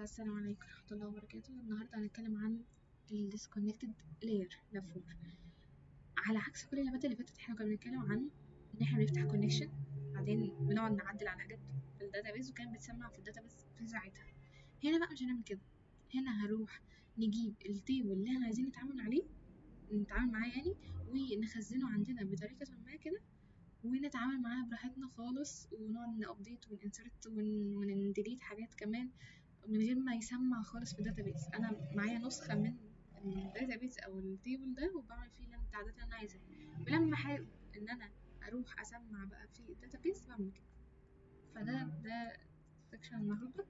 السلام عليكم ورحمة الله وبركاته. النهاردة هنتكلم عن ال disconnected layer لفور. على عكس كل اللابات اللي فاتت احنا كنا بنتكلم عن ان احنا بنفتح connection، بعدين بنقعد نعدل على حاجات في الداتابيز وكانت بتسمع في الداتابيز في ساعتها. هنا بقى مش هنعمل كده، هنا هروح نجيب التيبل اللي احنا عايزين نتعامل معاه يعني، ونخزنه عندنا بطريقة ما كده، ونتعامل معاه براحتنا خالص، ونقعد نابديت وننسرت ونديليت حاجات كمان من غير ما يسمع خالص في الداتابيز. انا معايا نسخه من الداتابيز او التيبل ده وبعمل فيه التعديلات اللي انا عايزاها، ولما احاول ان انا اروح اسمع بقى في الداتابيز بعمل كده. فده سكشن النهارده.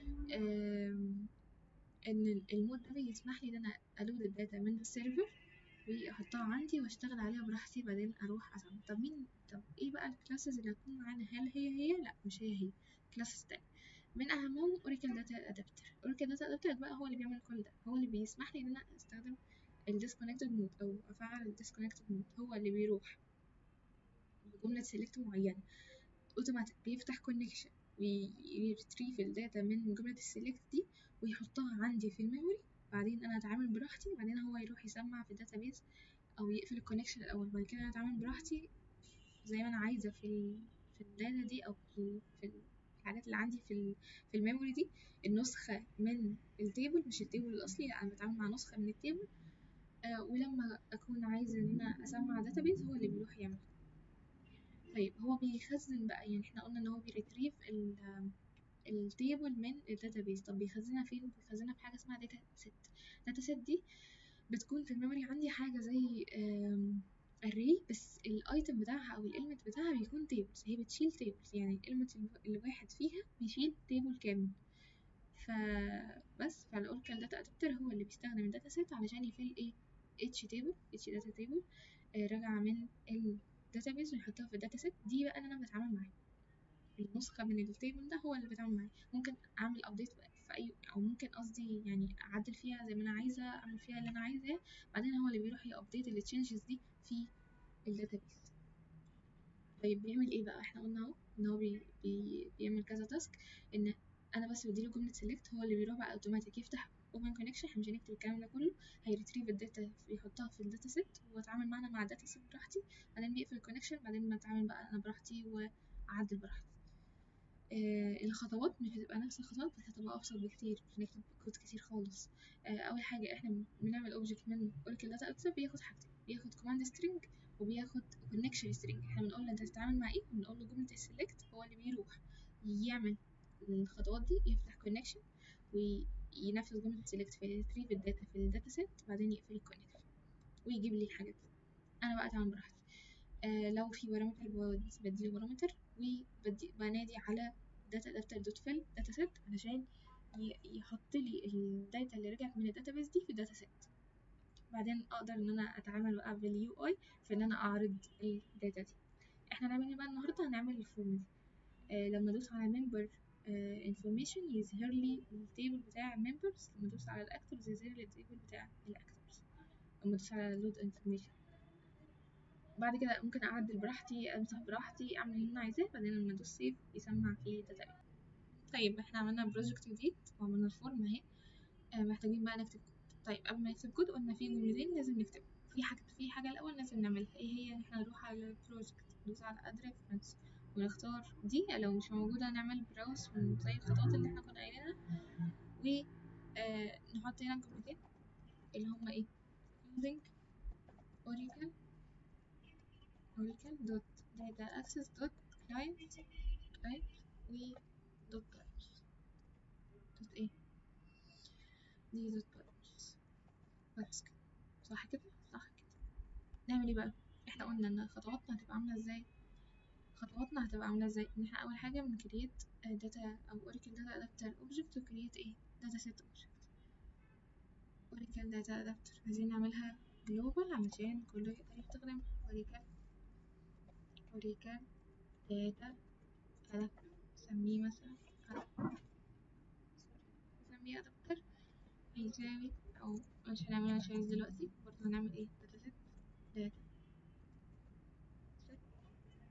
ان المود ده بيسمح لي ان انا الود الداتا من السيرفر واحطها عندي واشتغل عليها براحتي، بعدين اروح اسمع. طب ايه بقى الكلاسز اللي هتكون معانا؟ هل هي لا، مش هي كلاسز تاني. من اهمهم اوراكل داتا ادابتر. اوراكل داتا ادابتر بقى هو اللي بيعمل كل ده، هو اللي بيسمح لي ان انا استخدم الديسكونكتد مود او افعل الديسكونكتد مود. هو اللي بيروح بجمله سيلكت معينه اوتوماتيك بيفتح كونكشن ويريتريف الداتا من جمله السيلكت دي ويحطها عندي في الميموري، بعدين انا اتعامل براحتي، بعدين هو يروح يسمع في الداتابيز او يقفل الكونكشن الاول، بعد كده انا اتعامل براحتي زي ما انا عايزه في الداتا دي او في الحاجات اللي عندي في الميموري دي. النسخه من التيبل مش التيبل الاصلي، لا، انا بتعامل مع نسخه من التيبل. ولما اكون عايزه ان انا اسمع داتابيز هو اللي بيروح يعمل. طيب هو بيخزن بقى، يعني احنا قلنا ان هو بيريتريف التيبل من الداتابيز. طب بيخزنها فين؟ بيخزنها في حاجه اسمها داتا سيت. داتا سيت دي بتكون في الميموري عندي حاجه زي array، بس الايتم بتاعها او الاليمنت بتاعها بيكون tables. هي بتشيل tables، يعني الاليمنت الواحد فيها بيشيل table كامل. فالاوراكل داتا ادابتر هو اللي بيستخدم الداتا سيت علشان يفيل ايه؟ اتش داتا تيبل راجعه من الداتابيز ويحطها في الداتا سيت دي بقى اللي انا بتعامل معاها. النسخة من التيبل ده هو اللي بتعمل معايا. ممكن أعمل أبديت في أي، أو ممكن قصدي يعني أعدل فيها زي ما أنا عايزة، أعمل فيها اللي أنا عايزاه، بعدين هو اللي بيروح يأبديت التشينجز دي في الداتابيس. طيب بيعمل إيه بقى؟ إحنا قلنا أهو إن هو بيعمل كذا تاسك. إن أنا بس بديله جملة سيلكت، هو اللي بيروح بقى أوتوماتيك يفتح اوبن كونكشن. احنا مش هنكتب الكلام ده كله، هيريتريف الداتا يحطها في الداتا سيت واتعامل معانا مع الداتا سيت براحتي، بعدين بيقفل الكونكشن، بعدين بتعامل بقى أنا براحتي وأعدل براحتي. الخطوات مش بتبقى نفس الخطوات، بس هتبقى أبسط بكتير، مش هنكتب كود كتير خالص. أول حاجة احنا بنعمل اوبجكت من اوراكل داتا ادابتر، بياخد حاجتين، بياخد كوماند سترينج وبياخد كونكشن سترينج. احنا بنقول له انت هتتعامل مع ايه، بنقول له جملة السلكت، هو اللي بيروح يعمل الخطوات دي، يفتح كونكشن وينفذ جملة سلكت في يريتريف الداتا في الداتا سيت، بعدين يقفل الكونكشن ويجيب لي الحاجات. انا بقى اتعامل براحتي. لو في بارامتر بديله بارامتر وبنادي على داتا ادابتر دوت فيل داتا سيت علشان يحط لي الداتا اللي رجعت من الداتابيس دي في الداتا سيت. بعدين اقدر ان انا اتعامل بقى باليو اي في ان انا اعرض الداتا دي. احنا هنعمل ايه بقى النهارده؟ هنعمل الفورم دي. لما ادوس على member information يظهر لي التيبل بتاع members، لما ادوس على الاكتورز يظهر لي التيبل بتاع الاكتورز، لما ادوس على load information. بعد كده ممكن اعدل براحتي، امسح براحتي، اعمل اللي انا عايزاه، بعدين لما ادوس سيف يسمع في داتا. طيب احنا عملنا بروجكت جديد وعملنا الفورم اهي. محتاجين بقى نكتب كود. طيب قبل ما نكتب كود قلنا في جملتين لازم نكتب في حاجه الاول لازم نعملها. ايه هي؟ ان احنا نروح على البروجكت، ندوس على اد ريفرنس ونختار دي، لو مش موجوده نعمل براوس زي الخطوات اللي احنا كنا قايلينها، و نحط هنا الجملتين اللي هما ايه؟ using oracle data access client و client ايه دي client. بس كده، صح كده؟ صح كده. نعمل ايه بقى؟ احنا قلنا ان خطواتنا هتبقى عامله ازاي. ان احنا اول حاجه بنكريت داتا او اوراكل داتا ادابتر اوبجكت، وكريت ايه؟ داتا سيت اوبجكت. اوراكل داتا ادابتر عايزين نعملها جلوبال علشان كله يقدر يستخدمها. اوراكل داتا ادابتر، نسميه مثلا نسميه ادابتر هيساوي، او مش هنعملها شايز دلوقتي، برضه هنعمل ايه؟ داتا سيت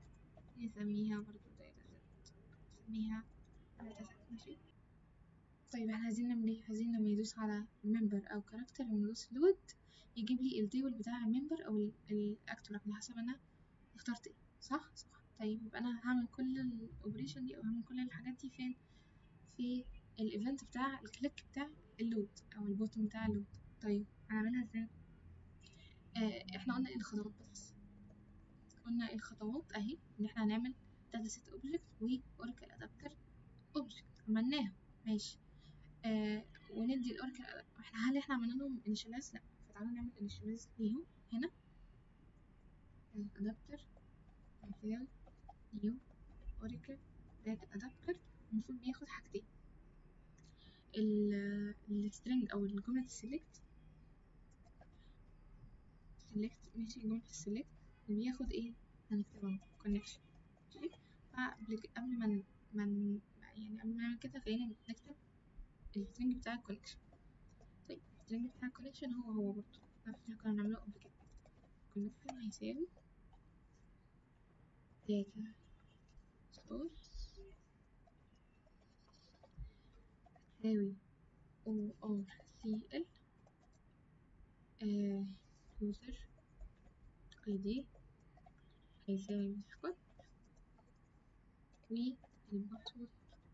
نسميها برضه داتا سيت، نسميها داتا سيت. ماشي. طيب احنا عايزين نعمل ايه؟ عايزين لما يدوس على ممبر او كاركتر، لما يدوس لود يجيب لي التيبل بتاع الممبر او الاكتور على حسب انا اخترت ايه. صح. طيب يبقى انا هعمل كل الاوبريشن دي او هعمل كل الحاجات دي فين؟ في الايفنت بتاع الكليك بتاع اللود او البوتن بتاع اللود. طيب هنعملها ازاي؟ احنا قلنا ايه الخطوات؟ بس قلنا ايه الخطوات اهي، ان احنا هنعمل داتا سيت اوبجكت واوراكل ادابتر اوبجكت، عملناها ماشي. وندي الاوراكل، هل احنا عملنا لهم انيشاليز؟ لا. فتعالوا نعمل انيشاليز ليهم هنا. ادابتر مثال نيو اوراكل داتا ادابتر، المفروض بياخد حاجتين، السترنج او الجملة السلكت ماشي، جملة السلكت وبياخد ايه؟ هنكتبها connection ماشي. قبل ما يعني قبل ما نعمل كده خلينا نكتب السترنج بتاع الكونكشن. طيب السترنج بتاع الكونكشن هو برضه نفس اللي كنا بنعمله قبل كده. connection هيساوي data source هيساوي ORCL user ID هيساوي سكوت والباسورد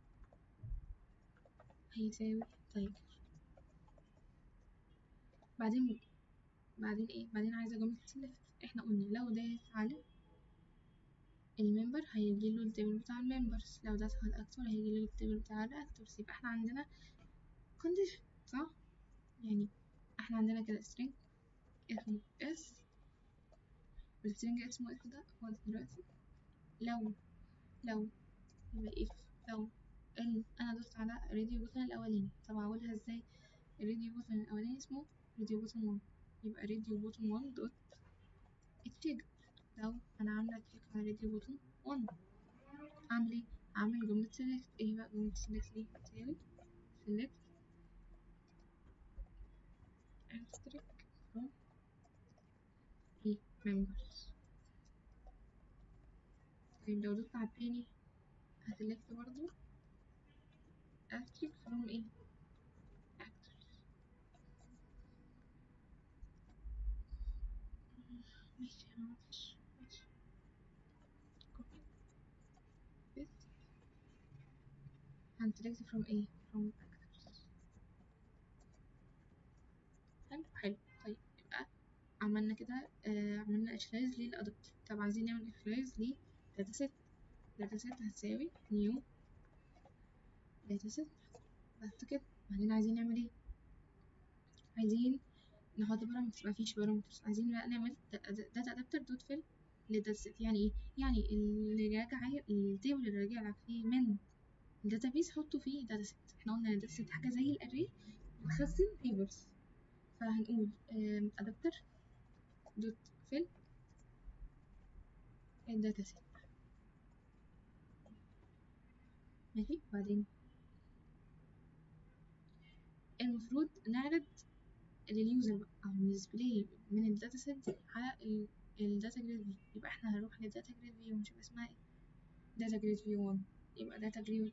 هيساوي تايجر. بعدين ايه؟ بعدين عايزة جملة select. احنا قلنا لو داس على الممبر هيجيله التيبل بتاع الممبرز، لو داس على الاكتور هيجيله التيبل بتاع الاكتورز. يبقى احنا عندنا condition صح؟ يعني احنا عندنا كده string اسمه s، والstring اسمه s ده هو دلوقتي لو يبقى if لو انا دوست على radio button الاولاني. طب اعملها ازاي؟ الراديو button الاولاني اسمه radio button 1، يبقى radio button 1 دوت اتشيك. لو انا عامله تشيك على radio button 1 اعمل ايه؟ اعمل جملة select. ايه بقى جملة select دي؟ بتساوي select asterisk from ايه members. طيب لو دوست على التاني هسلكت برضو asterisk from ايه actors. ماشي انا معرفش. ماشي copy paste هنسلكت from ايه from actors. حلو. طيب يبقى عملنا كده عملنا initialize للأدابتر. طب عايزين نعمل initialize ل dataset. dataset هتساوي new dataset بس كده. بعدين عايزين نعمل ايه؟ عايزين نحط بارامترز. مفيش بارامترز، عايزين بقى نعمل داتا ادابتر دوت فيل للداتاسيت. يعني ايه؟ يعني اللي راجع التيبل اللي راجع لك فيه من الداتابيس حطه فيه داتاسيت. احنا قلنا الداتاسيت حاجه زي الاري بتخزن تيبلز، فهنقول ادابتر دوت فيل الداتاسيت ماشي. بعدين المفروض نعرض لليوزر بقى او نديسبلاي من الداتاسيت دي على الداتا جريد فيو. يبقى احنا هنروح للداتا جريد فيو ونشوف اسمها ايه، داتا جريد فيو 1. يبقى داتا جريد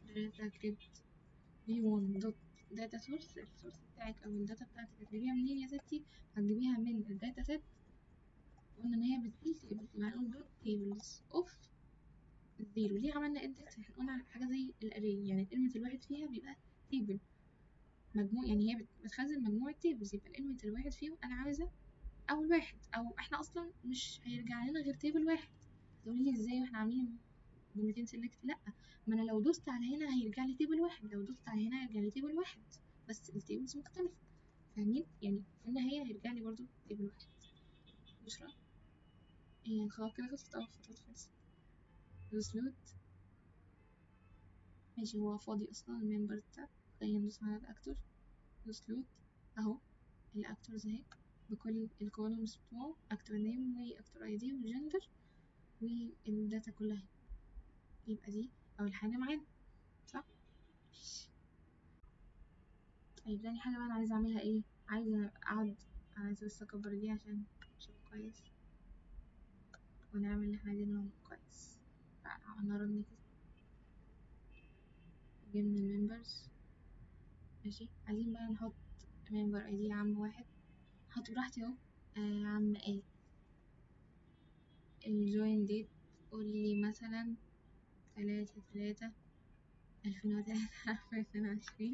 فيو 1 دوت داتا سورس. السورس بتاعك او الداتا بتاعتك هتجيبيها منين يا ستي؟ هتجيبيها من الداتا سيت. قلنا ان هي بتجيب تيبلز، يبقى هنقول دوت تيبلز اوف زيرو. ليه عملنا اندكس؟ احنا قلنا على حاجه زي الاري، يعني الاليمنت الواحد فيها بيبقى تيبل مجموع، يعني هي بتخزن مجموعه تيبلز. يبقى الاليمنت الواحد فيهم انا عاوزه اول واحد، او احنا اصلا مش هيرجع لنا غير تيبل واحد. تقولي لي ازاي واحنا عاملين جملتين سيلكت؟ لا، ما انا لو دوست على هنا هيرجع لي تيبل واحد، لو دوست على هنا هيرجع لي تيبل واحد بس التيبلز مختلفة. فاهمين؟ يعني في النهاية هيرجع لي برضو تيبل واحد. بشرى يعني خلاص كده خلصت. خطوات خلصت. دوس لود. ماشي هو فاضي اصلا الممبر بتاع. خلينا ندوس على الاكتور. دوس لود اهو الاكتورز اهي بكل الكولومز بتوعه، اكتور نيم واكتور اي دي والجندر والداتا كلها. يبقى دي اول حاجة معانا صح؟ طيب تاني حاجة بقى أنا عايزة أعملها إيه؟ عايزة عايزة بس أكبر دي عشان نشوف كويس ونعمل اللي احنا عايزينه كويس. عملنا رن كده، جبنا الممبرز ماشي. عايزين بقى نحط member ID عم واحد، حط براحتي اهو. عم ايه الجوين ديت، قولي مثلا 3/3/2003 2022.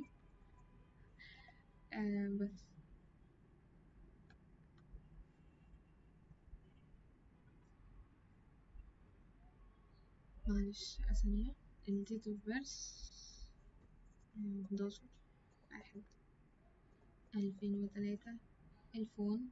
بس معلش ثانية. ال date of birth 11/1/2003. الفون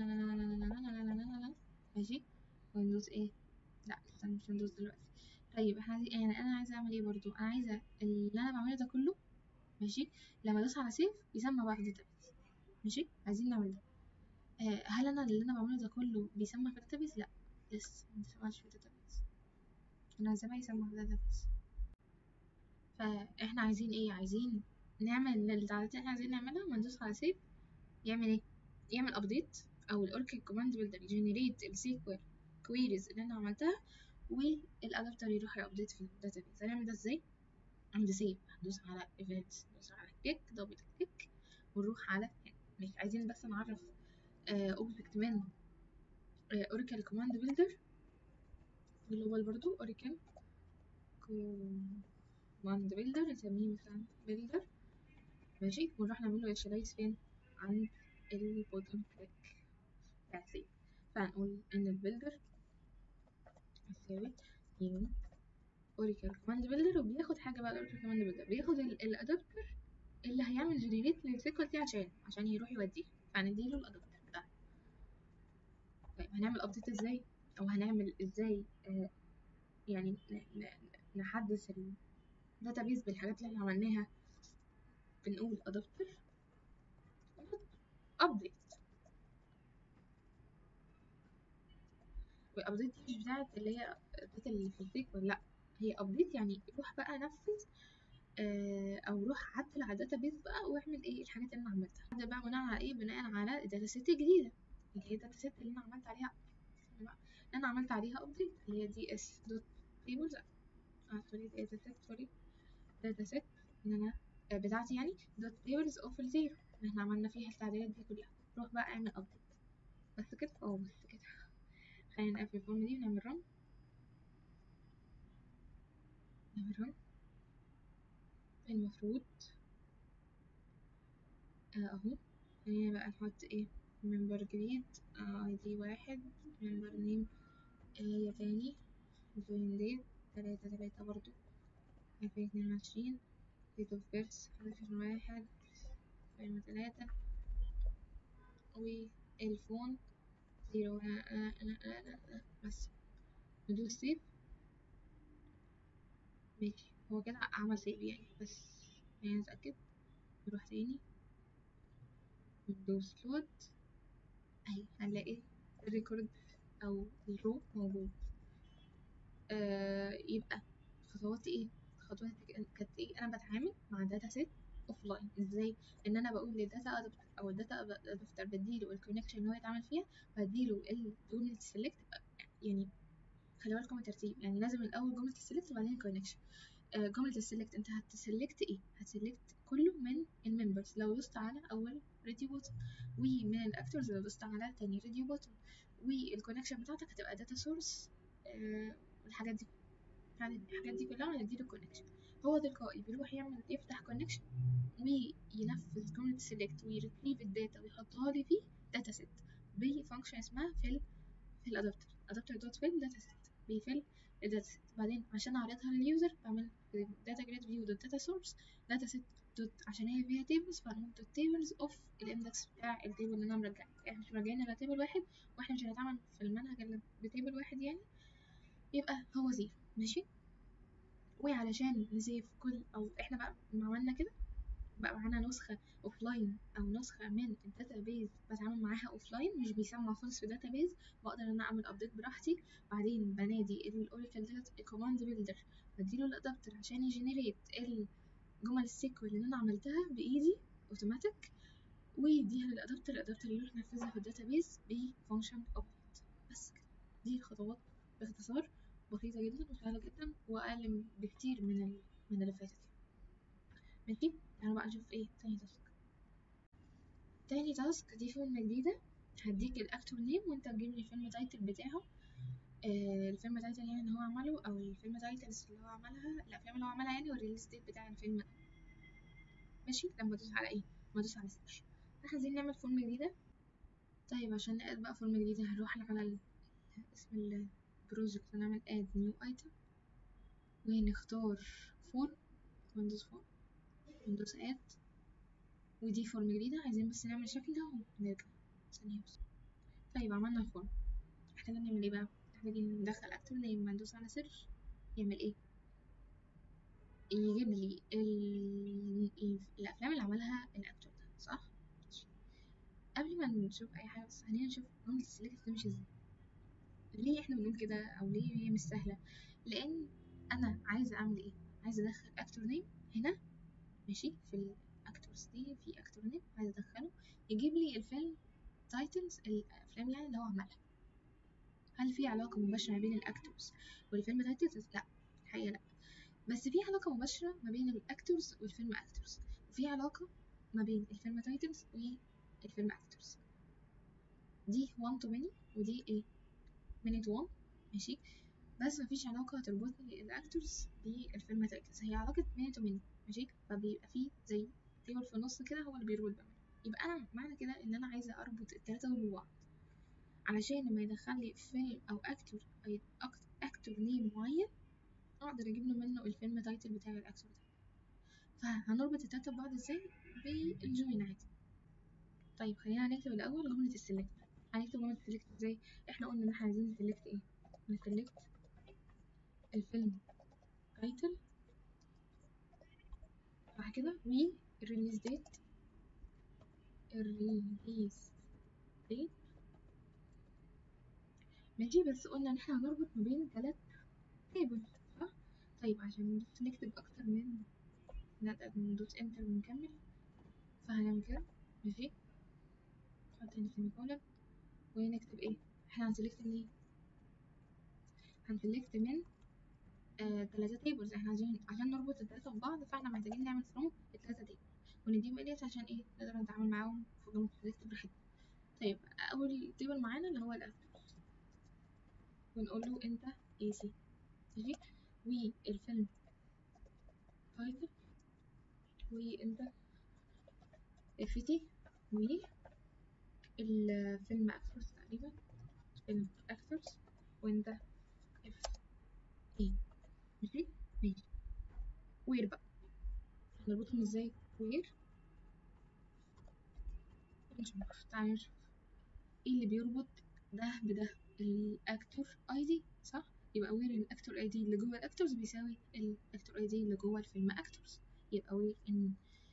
ماشي. وندوس ايه؟ لا استنى مش هندوس دلوقتي. طيب احنا يعني انا عايزة اعمل ايه برضو؟ انا عايزة اللي انا بعمله ده كله ماشي لما ادوس على سيف يسمى بعد داتابيز. ماشي عايزين نعمل ده. هل انا اللي انا بعمله ده كله بيسمى في داتابيز؟ لا لسه مبيسمعش في داتابيز، انا عايزاه يسمى في داتابيز. فاحنا عايزين ايه؟ عايزين نعمل التعديلات اللي احنا عايزين نعملها لما ندوس على سيف. يعمل ايه؟ يعمل ابديت، او الاوركل كوماند بيلدر يجنريت السيكوال كويريز اللي انا عملتها، والادابتر يروح يابديت في الداتابيز. هنعمل ده ازاي؟ عند سيف هندوس على ايفنتس، ندوس على كليك دبل كليك ونروح على هنا. مش عايزين بس نعرف اوبجكت من اوراكل كوماند بيلدر جلوبال، برضو اوراكل كوماند بيلدر نسميه مثلا بيلدر. ماشي. ونروح نعمل له initialize فين؟ عند البوتون كليك بتاع سيف. فهنقول ان البيلدر يساوي new اوراكل كوماند بيلدر، وبياخد حاجه بقى. الاوراكل كوماند بيلدر بياخد الادابتر اللي هيعمل جنريت للسيكوال دي عشان يروح يوديه، فهنديله الادابتر بتاعه. طيب هنعمل ابديت ازاي؟ او هنعمل ازاي يعني نحدث الداتابيز بالحاجات اللي احنا عملناها. بنقول adapter update. والابديت دي مش بتاعت اللي هي الابديت اللي في السيكوال، لا هي ابديت يعني روح بقى نفذ او روح عدل على الداتابيز بقى واعمل ايه الحاجات اللي انا عملتها. ده بقى بناء على ايه؟ بناء على الداتا سيت الجديده اللي هي الداتا سيت اللي انا عملت عليها ابديت، اللي هي دي اس دوت تيبلز. سوري داتا سيت، سوري داتا سيت ان انا بتاعتي يعني دوت تيبلز اوف الزيرو اللي احنا عملنا فيها التعديلات دي كلها. روح بقى اعمل ابديت. بس كده بس كده. خلينا نقفل الفورم دي ونعمل رن. المفروض اهو. خلينا بقى نحط ايه؟ ممبر جديد اي دي 1، ممبر نيم ياباني، جوين ديت 3/3 برضو 2022، ديت اوف بيرث 11/1/2003، والفون 0. بس ندوس سيف. ماشي هو كده عمل سيف يعني، بس خلينا نتأكد. نروح تاني ندوس لود اهي، هنلاقي الريكورد او الرو موجود. يبقى خطواتي ايه؟ خطواتي كانت ايه؟ انا بتعامل مع داتا سيت اوف لاين ازاي؟ ان انا بقول للداتا ادابتر او الداتا ادابتر بديله الكونكشن اللي هو يتعامل فيها، بديله الجملة السلكت. يعني خلي بالكم من الترتيب، يعني لازم الاول جملة السلكت وبعدين الكونكشن. جملة السلكت انت هتسلكت ايه؟ هتسلكت كله من الممبرز لو دوست على اول راديو بوتن، ومن الاكتورز لو دوست على تاني راديو بوتن، والكونكشن بتاعتك هتبقى داتا سورس والحاجات دي. يعني الحاجات دي كلها هنديله كونكشن. هو تلقائي بيروح يعمل يفتح كونكشن وينفذ جملة سيلكت ويريتريف الداتا ويحطها لي في داتا سيت بفانكشن اسمها في الادابتر دوت فيل داتا سيت. بيفل الداتا سيت، بعدين عشان اعرضها لليوزر بعمل داتا جريد فيو دوت داتا سورس داتا سيت دوت، عشان هي فيها تيبلز فنقول دوت تيبلز اوف الاندكس بتاع التيبل اللي انا مرجعه. احنا مش مرجعين على تيبل واحد، واحنا مش هنتعامل في المنهج الا بتيبل واحد يعني، يبقى هو زيرو. ماشي. وعلشان نسيف كل، او احنا بقى ما عملنا كده بقى معانا نسخة اوفلاين او نسخة من الداتابيز بتعامل معاها اوفلاين، مش بيسمع خالص في داتابيز، بقدر ان انا اعمل ابديت براحتي. بعدين بنادي الاوراكل داتا كوماند بيلدر، بديله الادابتر عشان يجنريت الجمل السيكوال اللي انا عملتها بايدي اوتوماتيك، ويديها للادابتر، الادابتر يروح ينفذها في الداتابيز بفانكشن ابديت. بس كده. دي الخطوات باختصار، بسيطة جدا وسهلة جدا واقل بكتير من اللي فاتت. ماشي. تعالوا بقى نشوف ايه تاني تاسك. تاني تاسك دي فورمة جديدة، هديك الاكتور نيم وانت تجيب لي الفيلم تايتل بتاعه. الفيلم تايتل يعني اللي هو عمله، او الفيلم تايتلز اللي هو عملها، الافلام اللي هو عملها يعني، والريليز ديت بتاع الفيلم ده. ماشي. لما ادوس على ايه؟ لما ادوس على سيرش. احنا عايزين نعمل فورمة جديدة. طيب عشان نقل بقى فورمة جديدة هنروح على اسم البروجكت ونعمل اد نيو ايتم ونختار فورم، ويندوز فورم، ويندوز اد، ودي فورم جديدة. عايزين بس نعمل شكل ده ونرجع ثانية بس. طيب عملنا الفورم، محتاجين نعمل ايه بقى؟ محتاجين ندخل اكتور نيم، ندوس على سيرش، يعمل ايه؟ يجيب لي الافلام اللي عملها الاكتور ده، صح؟ قبل ما نشوف اي حاجه بس خلينا نشوف جمله السلكت بتمشي ازاي. ليه احنا بنقول كده، او ليه هي مش سهله؟ لان انا عايزه اعمل ايه؟ عايزه ادخل اكتور نيم هنا، ماشي، في الاكتورز دي في اكتور نيم عايزه ادخله يجيب لي الفيلم تايتلز، الافلام يعني اللي هو عملها. هل في علاقه مباشره ما بين الاكتورز والفيلم تايتلز؟ لا، الحقيقه لا. بس في علاقة مباشرة ما بين الأكتورز والفيلم أكتورز، وفي علاقة ما بين الفيلم تايتلز والفيلم أكتورز. دي 1 to many ودي ايه minute 1، ماشي. بس مفيش علاقة تربط لي الأكتورز بالفيلم تايتلز، هي علاقة minute to many، ماشي. فبيبقى فيه زي تيبل في النص كده هو اللي بيربط بينهم. يبقى أنا معنى كده إن أنا عايزة أربط التلاتة دول ببعض، علشان لما يدخل لي فيلم أو أكتور أو أكتور نيم معين أقدر أجيب له منه الفيلم تايتل بتاع الأكتور ده. فهنربط التلاتة ببعض ازاي؟ بالجوين عادي. طيب خلينا نكتب الأول جملة السلكت. هنكتب جملة السلكت ازاي؟ احنا قلنا ان احنا عايزين نسلكت ايه؟ نسلكت الفيلم تايتل، صح كده، والريليز ديت، الريليز ديت، ماشي. بس قلنا ان احنا هنربط ما بين 3 تيبل، صح؟ طيب عشان نكتب اكتر من ندوس انتر ونكمل، فهنعمل كده، ماشي. نحط هنا سيميكولن ونكتب ايه؟ احنا هنسلكت منين؟ هنسلكت من 3 تيبلز. احنا عشان نربط التلاتة ببعض فاحنا محتاجين نعمل فروم ال3 تيبل ونديهم اليت عشان ايه نقدر نتعامل معاهم في جملة سيلكت براحتنا. طيب أول تيبل معانا اللي هو الأكتورز، ونقول له أنت AC، ماشي، والفيلم تايتل، وأنت FT، والفيلم أكتورز تقريبا، فيلم أكتورز، وأنت FA، ماشي. ماشي. وير بقى هنربطهم ازاي؟ وير، نشوف، تعالى نشوف ايه اللي بيربط ده بده. الاكتور اي دي، صح؟ يبقى وير الاكتور اي دي اللي جوه الاكتورز بيساوي الاكتور اي دي اللي جوه الفيلم اكتورز. يبقى وير ان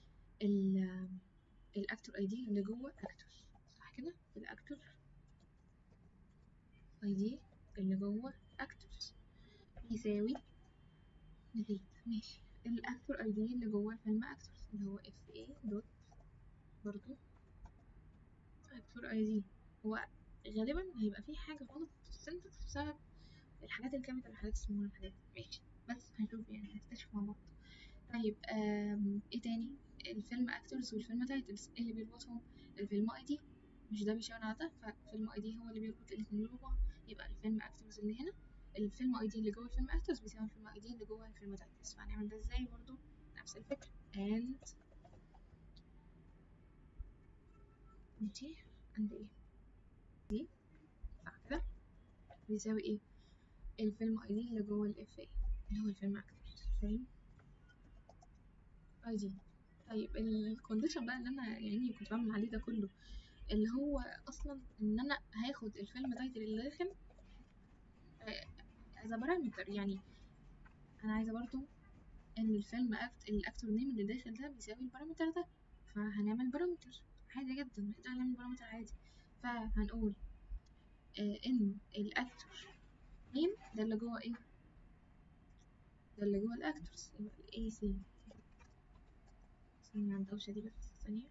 الاكتور اي دي اللي جوه اكتورز، صح كده؟ الاكتور اي دي اللي جوه اكتورز بيساوي نزيد، ماشي، الاكتور اي دي اللي جوه الفيلم اكتورز اللي هو اف اي دوت برضو اكتور اي دي. هو غالبا هيبقى في حاجة غلط في السنتكس بسبب الحاجات الكابيتال والحاجات السمول والحاجات دي، ماشي. بس هنشوف يعني، هنكتشف مع بعض. طيب ايه تاني؟ الفيلم اكتورز والفيلم تايتلز اللي بيربطهم الفيلم اي دي، مش ده بيشاور على ده، فالفيلم اي دي هو اللي بيربط الاتنين ببعض. يبقى الفيلم اكتورز اللي هنا، الفيلم اي دي اللي جوه الفيلم اكتورز بيساوي الفيلم اي دي اللي جوه الفيلم تايتلز. فهنعمل ده ازاي؟ برضو نفس الفكرة، and ماشي، and ايه دي، صح كده، بيساوي ايه؟ الفيلم اي دي اللي جوه الاف اي اللي هو الفيلم اكتورز، فاهم؟ اي دي. طيب الكونديشن بقى اللي انا يعني كنت بعمل عليه ده كله، اللي هو اصلا ان انا هاخد الفيلم تايتل اللي داخل از بارامتر. يعني انا عايزه برضو ان الفيلم الاكتور نيم اللي داخل ده بيساوي البارامتر ده، فهنعمل بارامتر عادي جدا، نقدر نعمل بارامتر عادي. فهنقول ان الاكتور نيم ده اللي جوه ايه، ده اللي جوه الاكتورز، يبقى الاي سي. ثانية على الدوشة دي بس، ثانية.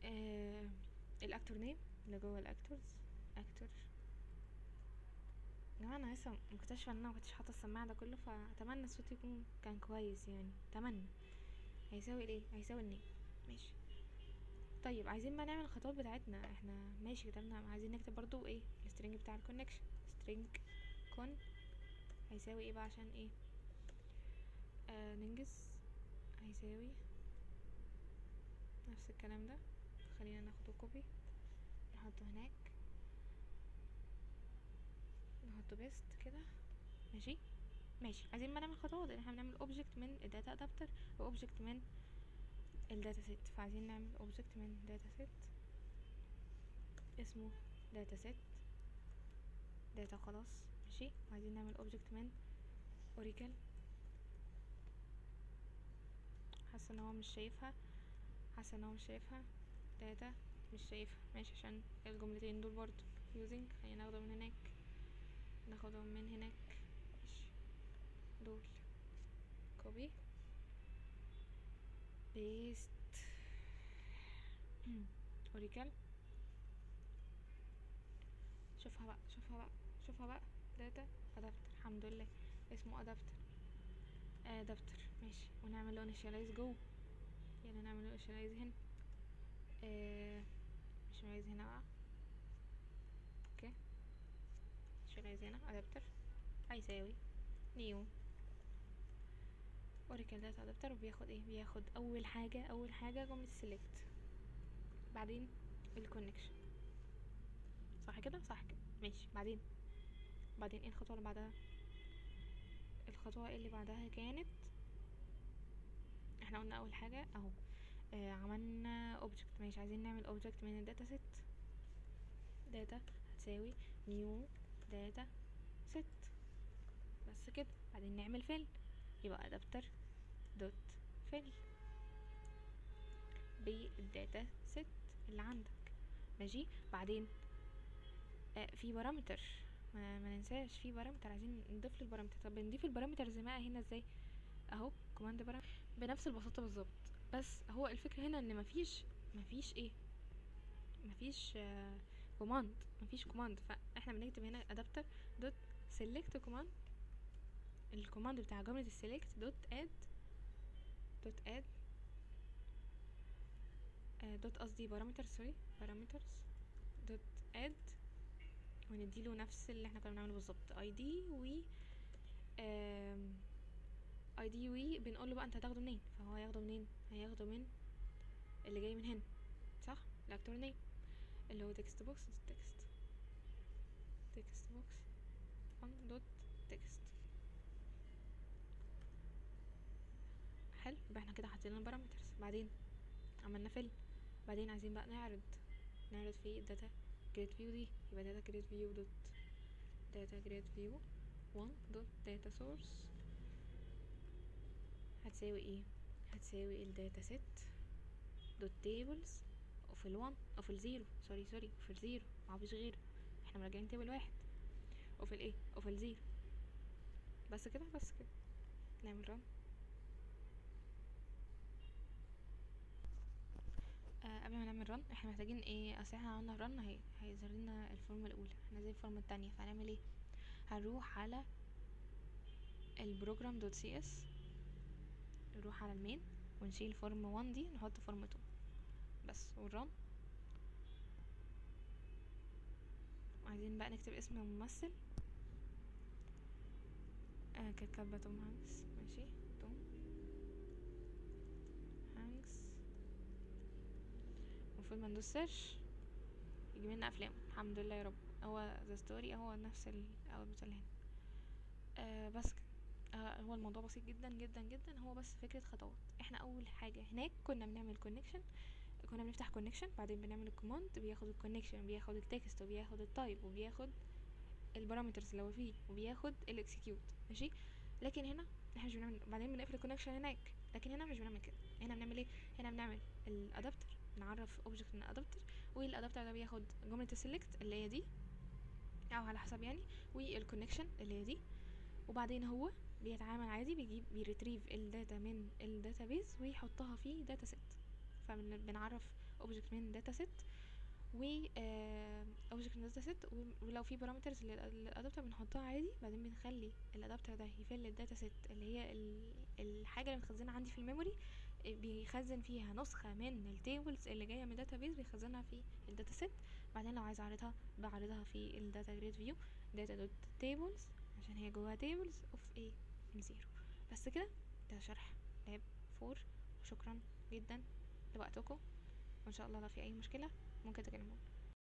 الاكتور نيم اللي جوه الاكتورز، اكتور جماعة انا لسه مكتشفة ان انا مكنتش حاطة السماعة ده كله، فاتمنى الصوت يكون كان كويس يعني، اتمنى. هيساوي ايه؟ هيساوي النيم. ماشي. طيب عايزين بقى نعمل الخطوات بتاعتنا. احنا ماشي كتبنا، عايزين نكتب برضو ايه السترنج بتاع الكونكشن. string con هيساوي ايه بقى عشان ايه ننجز. هيساوي نفس الكلام ده. خلينا ناخده كوبي نحطه هناك، نحطه بيست كده. ماشي. ماشي. عايزين بقى نعمل خطوات ان احنا بنعمل اوبجكت من الداتا ادابتر واوبجكت من الداتا سيت. فعايزين نعمل اوبجكت من داتا سيت اسمه داتا سيت داتا خلاص. ماشي. وعايزين نعمل اوبجكت من اوراكل. حاسه ان هو مش شايفها، حاسه ان هو مش شايفها. داتا مش شايفها. ماشي. عشان الجملتين دول برضو using، خلينا ناخدهم من هناك، ناخدهم من هناك. ماشي. دول كوبي بيست اوراكل. شوفها بقى، شوفها بقى، شوفها بقى. داتا ادابتر، الحمد لله اسمه ادابتر. ادابتر. ماشي. ونعمل له initialize جوه، يعني نعمل له initialize هنا. مش عايز هنا بقى. اوكي. initialize هنا ادابتر هيساوي نيو اوراكل داتا ادابتر. وبياخد ايه؟ بياخد اول حاجه، اول حاجه جمله select، بعدين الكونكشن. صح كده؟ صح كده. ماشي. بعدين ايه الخطوه اللي بعدها؟ الخطوه اللي بعدها كانت، احنا قلنا اول حاجه اهو عملنا اوبجكت. ماشي. عايزين نعمل اوبجكت من الداتا سيت. داتا هتساوي نيو داتا سيت، بس كده. بعدين نعمل فيل، يبقى ادابتر دوت فيل بالداتا سيت اللي عندك. ماشي. بعدين في بارامتر، ما ننساش في بارامتر، عايزين نضيف له البارامتر. طب بنضيف البارامتر زي ما هنا ازاي؟ اهو كوماند بارامتر بنفس البساطه بالظبط. بس هو الفكره هنا ان مفيش ايه، مفيش كوماند، مفيش كوماند. فاحنا بنكتب هنا ادابتر دوت سيلكت كوماند. الكوماند بتاع جمله السيلكت دوت اد دوت قصدي بارامتر، سوري بارامترز دوت اد. ونديله نفس اللي احنا كنا بنعمله بالظبط، اي دي و اي دي وي. بنقول له بقى انت هتاخده منين، فهو هياخده منين؟ هياخده من اللي جاي من هنا، صح؟ الاكتور نيم اللي هو تكست بوكس تكست بوكس دوت تكست. حلو. يبقى احنا كده حطينا البارامترز. بعدين عملنا فيل. بعدين عايزين بقى نعرض في الداتا جريد فيو دي. يبقى داتا جريد فيو دوت داتا جريد فيو 1 دوت داتا سورس هتساوي ايه؟ هتساوي الداتا سيت دوت تيبلز اوف ال1 اوف ال0. سوري اوف ال0، معفيش غيره، احنا مراجعين تيبل واحد. اوف الايه؟ اوف ال0. بس كده، بس كده. نعمل رن. قبل ما نعمل رن احنا محتاجين ايه؟ اصل احنا عملنا رن هيظهر لنا الفورمه الاولى، احنا زي الفورمه التانية. فهنعمل ايه؟ هنروح على البروجرام دوت سي اس، نروح على المين ونشيل فورم 1 دي، نحط فورم 2 بس، ونرن. عايزين بقى نكتب اسم الممثل. كانت كاتبه توم هانكس. ماشي. توم هانكس. المفروض ما ندوس سيرش يجي لنا افلام، الحمد لله يا رب. هو ذا ستوري هو نفس الاوتبوت اللي هنا. بس كده. هو الموضوع بسيط جدا جدا جدا. هو بس فكره خطوات. احنا اول حاجه هناك كنا بنعمل كونكشن، كنا بنفتح كونكشن، بعدين بنعمل الكوماند، بياخد الكونكشن، بياخد التكست، وبياخد التايب، وبياخد البارامترز اللي هو فيه، وبياخد الاكسكيوت. ماشي. لكن هنا احنا مش بنعمل، بعدين بنقفل الكونكشن هناك. لكن هنا مش بنعمل كده. هنا بنعمل ايه؟ هنا بنعمل الادابتر، نعرف اوبجكت من الادابتر، والادابتر ده بياخد جمله السيلكت اللي هي دي، او على حسب يعني، والكونكشن اللي هي دي. وبعدين هو بيتعامل عادي، بيريتريف الداتا من الداتابيز ويحطها في داتا سيت. فبنعرف اوبجكت من داتا سيت، و اوبجكت من داتا سيت، ولو في بارامترز للادابتر بنحطها عادي. بعدين بنخلي الادابتر ده يفل الداتا سيت اللي هي الحاجه اللي متخزنه عندي في الميموري، بيخزن فيها نسخه من التيبلز اللي جايه من الداتابيز، بيخزنها في الداتا سيت. بعدين لو عايز اعرضها بعرضها في الداتا جريد فيو داتا دوت تيبلز، عشان هي جواها تيبلز اوف ايه الزيرو. بس كده، ده شرح لاب 4. وشكرا جدا لوقتكم، وان شاء الله لو في اي مشكله ممكن تكلموني.